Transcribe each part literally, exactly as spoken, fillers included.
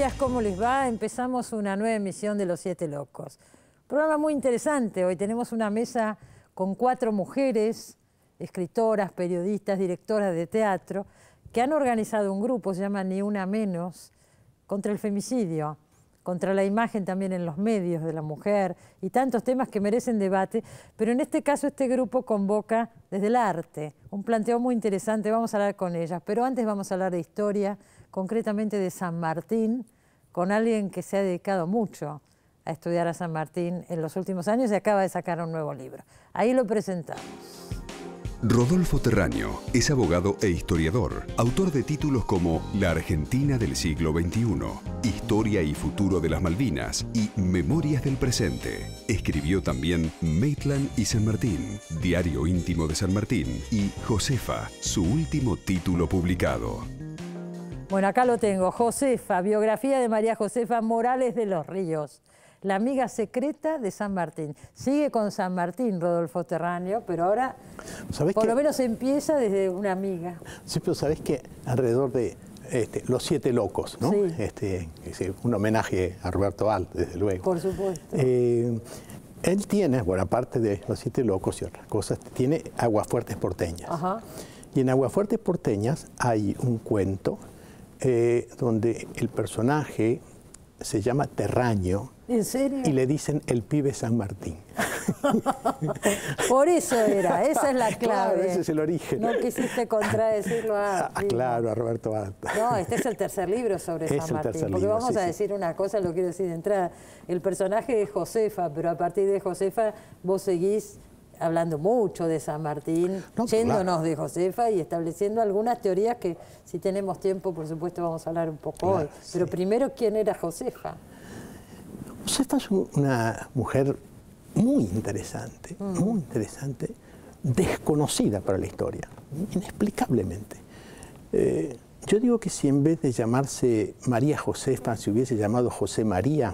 días, ¿cómo les va? Empezamos una nueva emisión de Los Siete Locos. Programa muy interesante. Hoy tenemos una mesa con cuatro mujeres, escritoras, periodistas, directoras de teatro, que han organizado un grupo, se llama Ni Una Menos, contra el femicidio, contra la imagen también en los medios de la mujer y tantos temas que merecen debate, pero en este caso este grupo convoca desde el arte, un planteo muy interesante, vamos a hablar con ellas, pero antes vamos a hablar de historia, concretamente de San Martín, con alguien que se ha dedicado mucho a estudiar a San Martín en los últimos años y acaba de sacar un nuevo libro. Ahí lo presentamos. Rodolfo Terraño es abogado e historiador, autor de títulos como La Argentina del siglo veintiuno, Historia y futuro de las Malvinas y Memorias del presente. Escribió también Maitland y San Martín, Diario íntimo de San Martín y Josefa, su último título publicado. Bueno, acá lo tengo, Josefa, biografía de María Josefa Morales de los Ríos, la amiga secreta de San Martín. Sigue con San Martín, Rodolfo Terraño, pero ahora por lo menos empieza desde una amiga. Sí, pero sabés que alrededor de este, Los Siete Locos, ¿no? Sí. Este, es un homenaje a Roberto Alt, desde luego. Por supuesto. Eh, él tiene, bueno, aparte de Los Siete Locos y otras cosas, tiene Aguafuertes Porteñas. Ajá. Y en Aguafuertes Porteñas hay un cuento eh, donde el personaje se llama Terraño. ¿En serio? Y le dicen el pibe San Martín. Por eso era, esa es la clave. Claro, ese es el origen. No quisiste contradecirlo a... Ah, claro, a Roberto Alt. No, este es el tercer libro sobre Es San el Martín. tercer Porque libro, vamos sí, a sí. decir una cosa, lo quiero decir de entrada. El personaje es Josefa, pero a partir de Josefa vos seguís hablando mucho de San Martín, No, yéndonos claro. de Josefa y estableciendo algunas teorías que, si tenemos tiempo, por supuesto, vamos a hablar un poco Claro, hoy. Pero sí. primero, ¿quién era Josefa? Josefa es una mujer muy interesante, Mm. muy interesante, desconocida para la historia, inexplicablemente. Eh, yo digo que si en vez de llamarse María Josefa se hubiese llamado José María,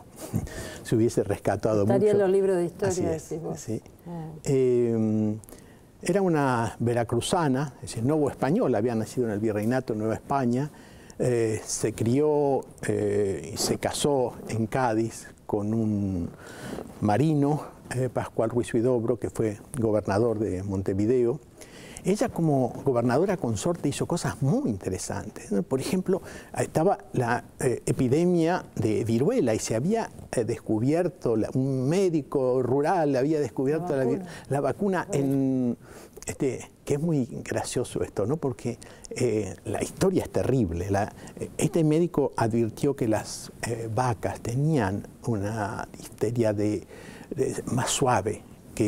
se hubiese rescatado Estaría mucho. en los libros de historia, Así es, decís vos. sí. Mm. Eh, era una veracruzana, es decir, novo española, había nacido en el Virreinato de Nueva España, eh, se crió eh, y se casó en Cádiz con un marino, eh, Pascual Ruiz Huidobro, que fue gobernador de Montevideo. Ella como gobernadora consorte hizo cosas muy interesantes, ¿no? Por ejemplo, estaba la eh, epidemia de viruela y se había eh, descubierto, la, un médico rural había descubierto La la, vacuna, la vacuna en... Este, que es muy gracioso esto, ¿no? Porque eh, la historia es terrible. La, este médico advirtió que las eh, vacas tenían una difteria de, de, más suave,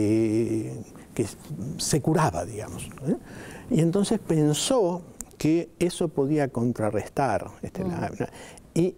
que, que se curaba, digamos, ¿eh? Y entonces pensó que eso podía contrarrestar. Este, mm. la, la, y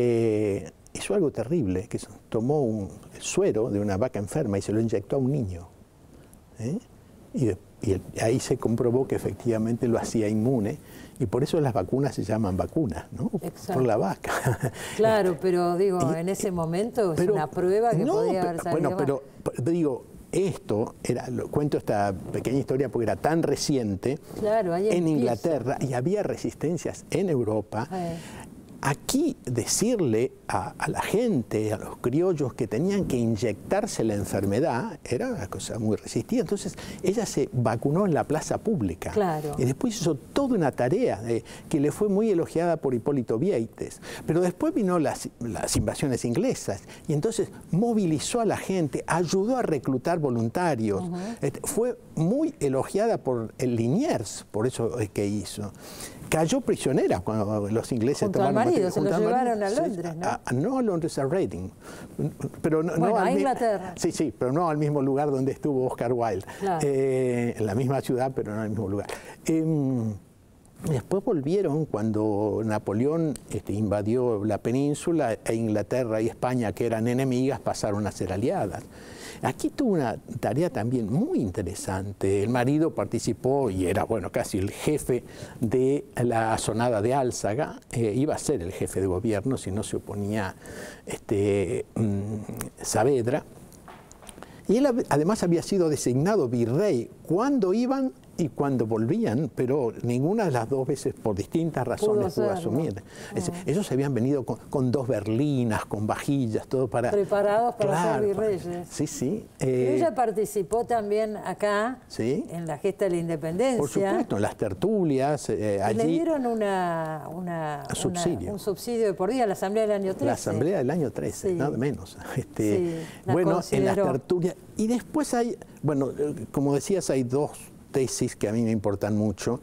eh, hizo algo terrible, que tomó un suero de una vaca enferma y se lo inyectó a un niño, ¿eh? Y después Y ahí se comprobó que efectivamente lo hacía inmune, y por eso las vacunas se llaman vacunas, ¿no? Exacto. Por la vaca. Claro, pero digo, Y, en ese momento pero, es una prueba que no, podía pero, haber salido bueno, mal. pero, pero digo, esto, era, lo, cuento esta pequeña historia porque era tan reciente, claro, ahí en empieza. Inglaterra, y había resistencias en Europa. Eh. Aquí decirle a, a la gente, a los criollos, que tenían que inyectarse la enfermedad era una cosa muy resistida. Entonces ella se vacunó en la plaza pública. Claro. Y después hizo toda una tarea eh, que le fue muy elogiada por Hipólito Vieites. Pero después vino las, las invasiones inglesas y entonces movilizó a la gente, ayudó a reclutar voluntarios. Uh-huh. este, fue muy elogiada por el Liniers, por eso es que hizo. Cayó prisionera cuando los ingleses junto tomaron... al marido, se lo al llevaron marido, a Londres, ¿no? A, a, no a Londres, a Reading. Pero no, bueno, no a al Inglaterra. Sí, sí, pero no al mismo lugar donde estuvo Oscar Wilde. Claro. Eh, en la misma ciudad, pero no en el mismo lugar. Eh, después volvieron cuando Napoleón este, invadió la península, e Inglaterra y España, que eran enemigas, pasaron a ser aliadas. Aquí tuvo una tarea también muy interesante. El marido participó y era, bueno, casi el jefe de la asonada de Álzaga. Eh, iba a ser el jefe de gobierno si no se oponía este, mmm, Saavedra. Y él además había sido designado virrey cuando iban y cuando volvían, pero ninguna de las dos veces por distintas razones pudo, pudo asumir. Uh -huh. Ellos habían venido con, con dos berlinas, con vajillas, todo para... Preparados para claro, ser virreyes. Sí, sí. Eh, ella participó también acá, ¿sí? En la gesta de la independencia. Por supuesto, en las tertulias, eh, allí... Le dieron una, una, subsidio. Una, un subsidio de por día a la Asamblea del año trece. La Asamblea del año trece, sí. Nada menos. Este, sí, bueno, consideró. En las tertulias. Y después hay, bueno, como decías, hay dos tesis que a mí me importan mucho.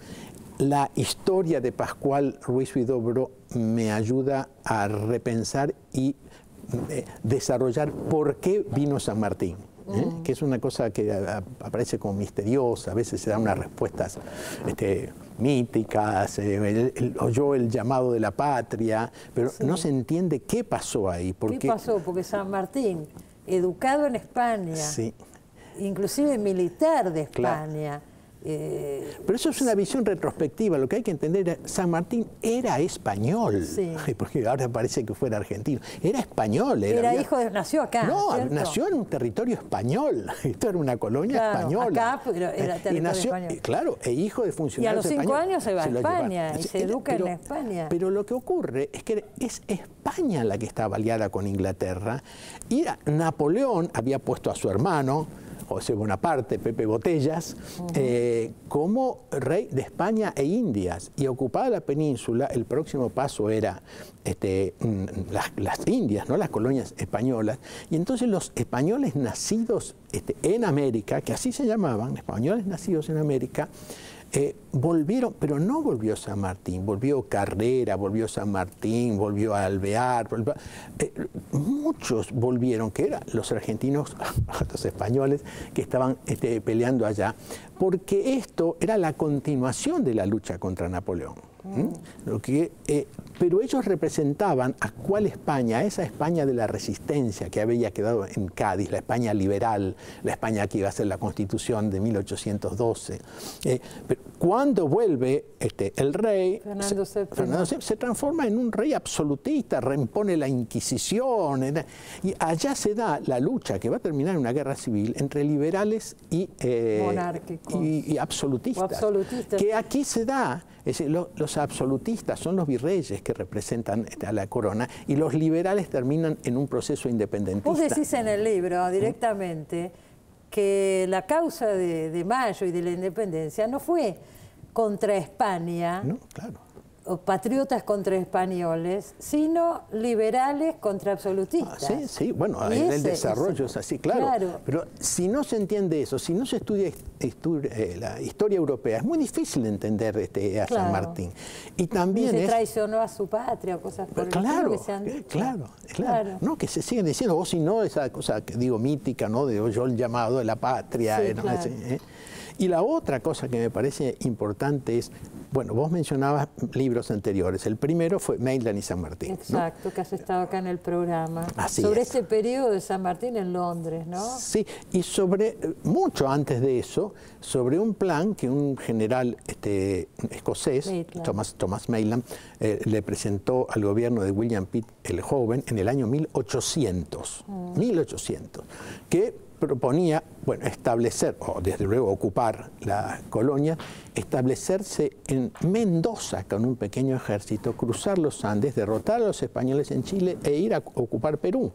La historia de Pascual Ruiz Huidobro me ayuda a repensar y eh, desarrollar por qué vino San Martín. ¿eh? Mm. Que es una cosa que a, aparece como misteriosa, a veces se dan unas respuestas este, míticas, eh, el, el, oyó el llamado de la patria, pero sí. No se entiende qué pasó ahí. Porque, ¿Qué pasó? Porque San Martín, educado en España, sí. Inclusive militar de España. Claro. Eh, Pero eso es una visión retrospectiva. Lo que hay que entender es que San Martín era español, sí. Porque ahora parece que fuera argentino. Era español. Era, era había... hijo de... Nació acá. No, ¿cierto? Nació en un territorio español. Esto era una colonia claro, española. Acá, pero era territorio y nació, español. Claro, e hijo de funcionarios Y a los cinco españoles, años se va a España y se educa pero, en España. Pero lo que ocurre es que es España la que estaba aliada con Inglaterra y Napoleón había puesto a su hermano, José Bonaparte, Pepe Botellas, uh-huh. eh, como rey de España e Indias. Y ocupada la península, el próximo paso era este, las, las Indias, ¿no? Las colonias españolas. Y entonces los españoles nacidos este, en América, que así se llamaban, españoles nacidos en América, Eh, volvieron, pero no volvió San Martín, volvió Carrera, volvió San Martín, volvió Alvear, volvió, eh, muchos volvieron, que eran los argentinos, los españoles, que estaban este, peleando allá, porque esto era la continuación de la lucha contra Napoleón. ¿Mm? Lo que, eh, pero ellos representaban a cuál España, esa España de la resistencia que había quedado en Cádiz, la España liberal, la España que iba a ser la Constitución de mil ochocientos doce. Eh, pero cuando vuelve este, el rey, Fernando se, Fernando se, se transforma en un rey absolutista, reimpone la Inquisición, eh, y allá se da la lucha que va a terminar en una guerra civil entre liberales y, eh, y, y absolutistas, absolutistas, que aquí se da. Es decir, lo, los absolutistas son los virreyes que representan a la corona y los liberales terminan en un proceso independentista. Vos decís en el libro directamente ¿Mm? que la causa de, de Mayo y de la independencia no fue contra España, no, claro. o patriotas contra españoles, sino liberales contra absolutistas. Ah, sí, sí, bueno, en el desarrollo es así, claro, claro. Pero si no se entiende eso, si no se estudia estu eh, la historia europea, es muy difícil entender este, a claro. San Martín. Y también y se es, traicionó a su patria o cosas por claro, el estilo que se han dicho. Claro, claro, claro. No, que se siguen diciendo, o si no, esa cosa que digo mítica, ¿no? De yo el llamado de la patria. Sí, eh, ¿no? claro. Ese, eh. Y la otra cosa que me parece importante es, bueno, vos mencionabas libros anteriores. El primero fue Maitland y San Martín. Exacto, ¿no? Que has estado acá en el programa. Así sobre es. ese periodo de San Martín en Londres, ¿no? Sí, y sobre, mucho antes de eso, sobre un plan que un general este, escocés, Maitland. Thomas, Thomas Maitland, eh, le presentó al gobierno de William Pitt el Joven en el año mil ochocientos. Mm. mil ochocientos, que proponía, bueno, establecer, o desde luego ocupar la colonia, establecerse en Mendoza con un pequeño ejército, cruzar los Andes, derrotar a los españoles en Chile e ir a ocupar Perú.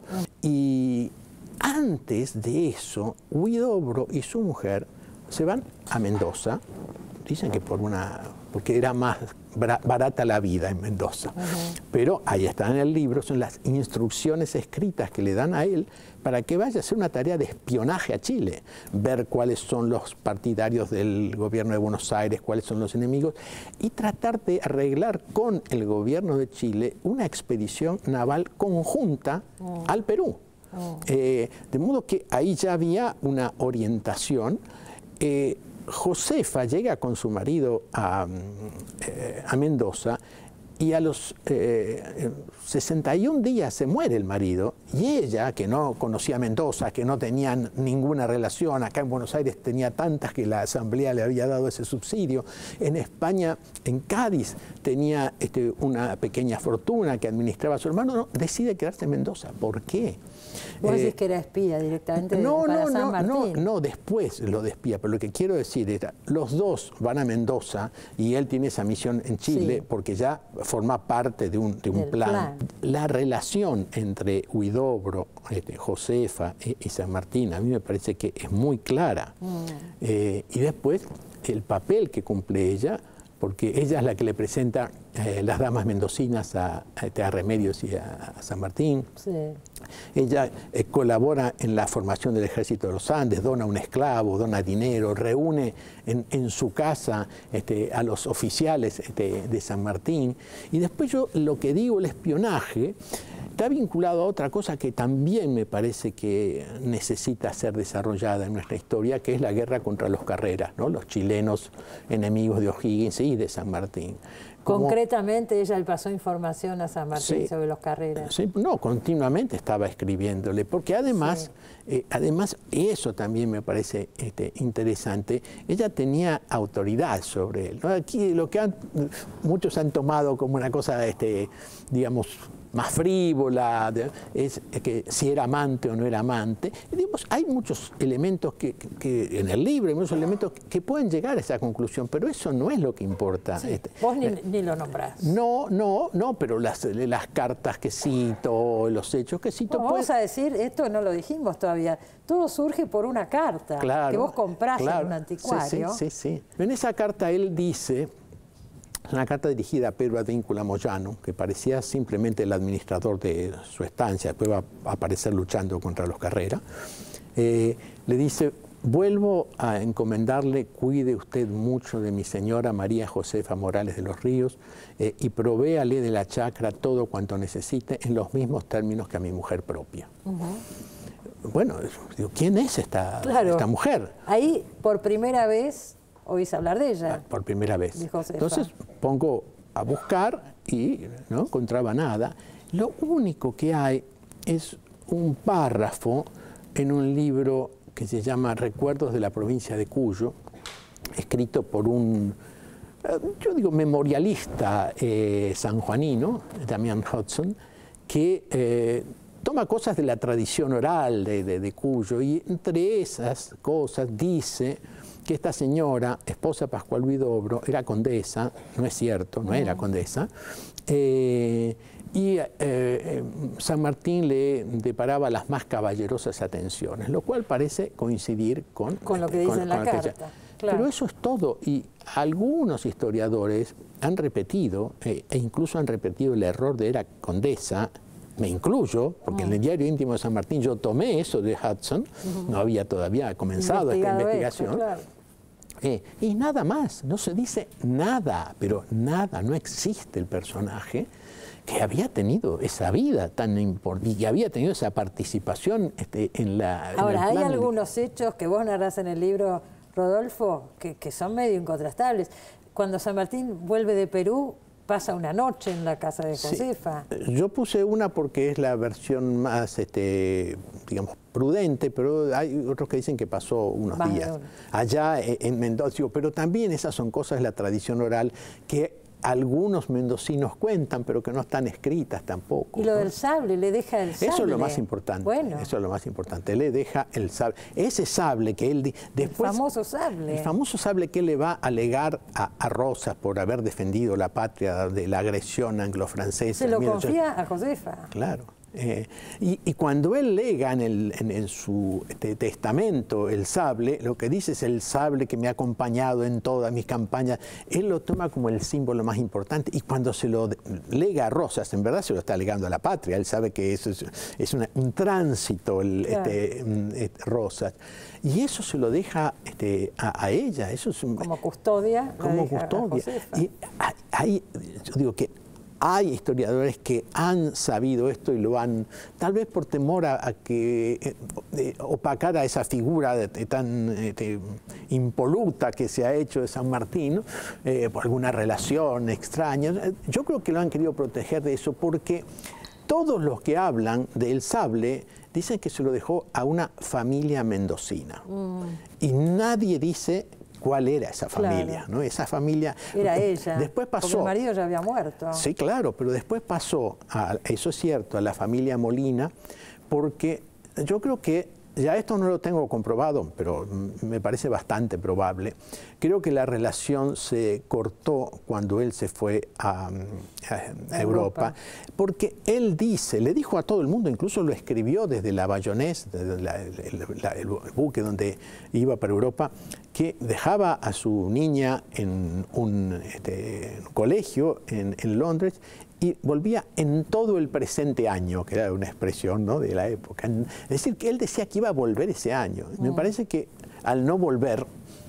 Y antes de eso, Huidobro y su mujer se van a Mendoza, dicen que por una, porque era más barata la vida en Mendoza. Uh-huh. Pero ahí está en el libro, son las instrucciones escritas que le dan a él para que vaya a hacer una tarea de espionaje a Chile, ver cuáles son los partidarios del gobierno de Buenos Aires, cuáles son los enemigos, y tratar de arreglar con el gobierno de Chile una expedición naval conjunta uh-huh. al Perú. Uh-huh. eh, de modo que ahí ya había una orientación. Eh, Josefa llega con su marido a, eh, a Mendoza y a los eh, sesenta y un días se muere el marido y ella, que no conocía Mendoza, que no tenía ninguna relación, acá en Buenos Aires tenía tantas que la Asamblea le había dado ese subsidio, en España, en Cádiz, tenía este, una pequeña fortuna que administraba su hermano, no, decide quedarse en Mendoza. ¿Por qué? Vos decís eh, que era espía directamente no, para no, San no, Martín. No, no, después lo de espía, pero lo que quiero decir es, los dos van a Mendoza y él tiene esa misión en Chile, sí, porque ya forma parte de un, de un plan. plan. La relación entre Huidobro, este, Josefa y, y San Martín, a mí me parece que es muy clara. Mm. Eh, y después, el papel que cumple ella, porque ella es la que le presenta eh, las damas mendocinas a, a, a Remedios y a, a San Martín. Sí. Ella eh, colabora en la formación del Ejército de los Andes, dona un esclavo, dona dinero, reúne en, en su casa este, a los oficiales este, de San Martín. Y después yo lo que digo, el espionaje, está vinculado a otra cosa que también me parece que necesita ser desarrollada en nuestra historia, que es la guerra contra los Carreras, ¿no? Los chilenos enemigos de O'Higgins y de San Martín. Como, concretamente ella le pasó información a San Martín, sí, sobre los Carreras. Sí, no, continuamente estaba escribiéndole, porque además, sí, eh, además eso también me parece este, interesante, ella tenía autoridad sobre él, ¿no? Aquí lo que han, muchos han tomado como una cosa, este, digamos, más frívola, es que si era amante o no era amante. Y digamos, hay muchos elementos que, que, que en el libro, hay muchos elementos que, que pueden llegar a esa conclusión, pero eso no es lo que importa. Sí, este, vos ni, eh, ni lo nombrás. No, no, no, pero las, las cartas que cito, los hechos que cito... No, vamos a decir, esto no lo dijimos todavía, todo surge por una carta, claro, que vos comprás, claro, en un anticuario. Sí, sí, sí, sí. En esa carta él dice... Una carta dirigida a Pedro Advíncula Moyano, que parecía simplemente el administrador de su estancia, después va a aparecer luchando contra los Carreras. Eh, le dice, vuelvo a encomendarle, cuide usted mucho de mi señora María Josefa Morales de los Ríos eh, y provéale de la chacra todo cuanto necesite en los mismos términos que a mi mujer propia. Uh-huh. Bueno, digo, ¿quién es esta, claro, esta mujer? Ahí, por primera vez... oís hablar de ella. Por primera vez. Entonces pongo a buscar y no encontraba nada. Lo único que hay es un párrafo en un libro que se llama Recuerdos de la provincia de Cuyo, escrito por un, yo digo, memorialista eh, sanjuanino, Damián Hudson, que eh, toma cosas de la tradición oral de, de, de Cuyo y entre esas cosas dice que esta señora, esposa de Pascual Huidobro, era condesa, no es cierto, no, no. era condesa, eh, y eh, San Martín le deparaba las más caballerosas atenciones, lo cual parece coincidir con, con lo que dice con, en la carta. Ella, claro. Pero eso es todo, y algunos historiadores han repetido, eh, e incluso han repetido el error de era condesa, me incluyo, porque oh. en el diario íntimo de San Martín yo tomé eso de Hudson, uh-huh. no había todavía comenzado esta investigación, esto, claro. eh, y nada más, no se dice nada, pero nada, no existe el personaje que había tenido esa vida tan importante y que había tenido esa participación este, en la... Ahora, en el hay algunos hechos que vos narrás en el libro, Rodolfo, que, que son medio incontrastables. Cuando San Martín vuelve de Perú, pasa una noche en la casa de Josefa. Sí. Yo puse una porque es la versión más, este, digamos, prudente, pero hay otros que dicen que pasó unos más días allá en Mendoza. Pero también esas son cosas de la tradición oral que algunos mendocinos cuentan, pero que no están escritas tampoco. Y lo ¿no? del sable, le deja el sable. Eso es lo más importante. Bueno. Eso es lo más importante. Le deja el sable. Ese sable que él... Después, el famoso sable. El famoso sable que él le va a alegar a, a Rosas por haber defendido la patria de la agresión anglo-francesa. Se lo confía a Josefa. Claro. Eh, y, y cuando él lega en, el, en, en su este, testamento el sable, lo que dice es el sable que me ha acompañado en todas mis campañas, él lo toma como el símbolo más importante y cuando se lo lega a Rosas, en verdad se lo está legando a la patria, él sabe que eso es, es una, un tránsito el, claro. este, este, Rosas, y eso se lo deja este, a, a ella, eso es un, como custodia, como custodia. Y hay, yo digo que hay historiadores que han sabido esto y lo han, tal vez por temor a, a que eh, opacar a esa figura de, de tan de, impoluta que se ha hecho de San Martín, eh, por alguna relación extraña. Yo creo que lo han querido proteger de eso porque todos los que hablan del sable dicen que se lo dejó a una familia mendocina. Mm. Y nadie dice cuál era esa familia, claro. ¿no? Esa familia... Era ella, después pasó, porque el marido ya había muerto. Sí, claro, pero después pasó, a, eso es cierto, a la familia Molina, porque yo creo que, ya esto no lo tengo comprobado, pero me parece bastante probable, creo que la relación se cortó cuando él se fue a, a, a Europa, Europa, porque él dice, le dijo a todo el mundo, incluso lo escribió desde la Bayonés, desde la, el, la, el buque donde iba para Europa, que dejaba a su niña en un este, colegio en, en Londres y volvía en todo el presente año, que era una expresión, ¿no?, de la época. Es decir, que él decía que iba a volver ese año. Mm. Me parece que al no volver,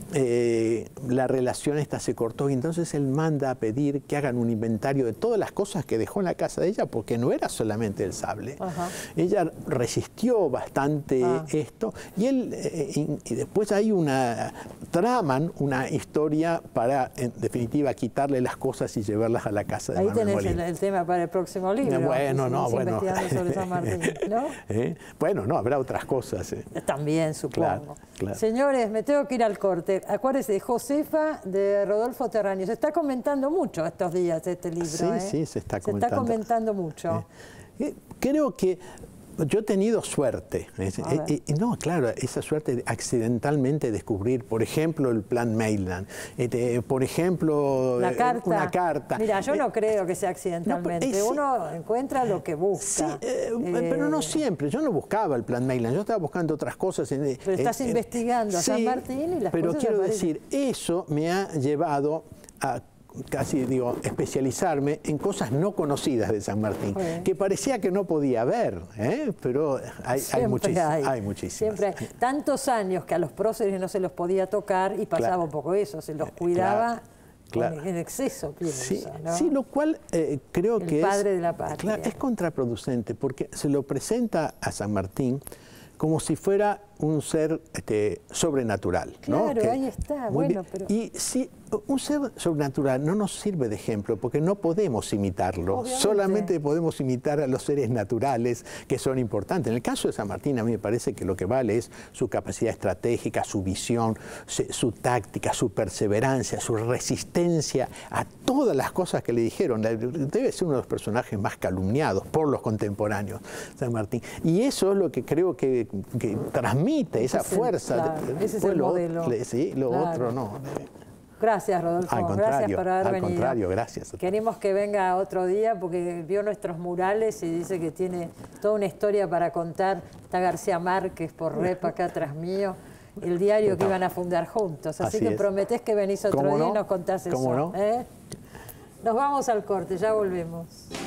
eh, la relación esta se cortó y entonces él manda a pedir que hagan un inventario de todas las cosas que dejó en la casa de ella, porque no era solamente el sable. Ajá. Ella resistió bastante ah. esto y él eh, y, y después hay una traman una historia para en definitiva quitarle las cosas y llevarlas a la casa de Ahí Manuel tenés Molina. El, el tema para el próximo libro. No, bueno, no, bueno. Sobre San Martín, ¿no? ¿Eh? Bueno, no, habrá otras cosas. ¿eh? También, supongo. Claro, claro. Señores, me tengo que ir al corte. Acuérdense, Josefa, de Rodolfo Terráneo. Se está comentando mucho estos días este libro. Sí, ¿eh? sí, se está se comentando. Se está comentando mucho. Eh, creo que yo he tenido suerte. Y, y no, claro, esa suerte de accidentalmente descubrir, por ejemplo, el plan Maitland. Eh, por ejemplo, la carta. una carta. Mira, yo no eh, creo que sea accidentalmente. No, Uno sí, encuentra lo que busca. Sí, eh, eh, pero no siempre. Yo no buscaba el plan Maitland. Yo estaba buscando otras cosas. En, pero estás en, investigando a sí, San Martín y las pero cosas quiero aparecen. decir, eso me ha llevado a casi digo, especializarme en cosas no conocidas de San Martín, sí, que parecía que no podía haber, ¿eh? Pero hay, hay, muchísimas, hay. hay muchísimas. Siempre hay. Tantos años que a los próceres no se los podía tocar y pasaba claro. un poco eso, se los cuidaba claro, claro. en exceso, pienso. Sí, ¿no? sí, lo cual eh, creo El que padre es, de la patria. Claro, es contraproducente, porque se lo presenta a San Martín como si fuera un ser este, sobrenatural. Claro, ¿no? Que, ahí está, bueno, pero... Y si un ser sobrenatural no nos sirve de ejemplo, porque no podemos imitarlo, obviamente, solamente podemos imitar a los seres naturales que son importantes. En el caso de San Martín, a mí me parece que lo que vale es su capacidad estratégica, su visión, su táctica, su perseverancia, su resistencia a todas las cosas que le dijeron. Debe ser uno de los personajes más calumniados por los contemporáneos, San Martín. Y eso es lo que creo que, que transmite esa ese fuerza. Es el, claro, ese es el lo, modelo. Sí, lo claro. otro no. Gracias, Rodolfo. Al contrario, gracias por haber al venido. contrario, gracias. Queremos que venga otro día porque vio nuestros murales y dice que tiene toda una historia para contar. Está García Márquez por rep acá atrás mío, el diario que iban a fundar juntos. Así, Así que es. prometés que venís otro día no? y nos contás eso. ¿Cómo no? ¿eh? Nos vamos al corte, ya volvemos.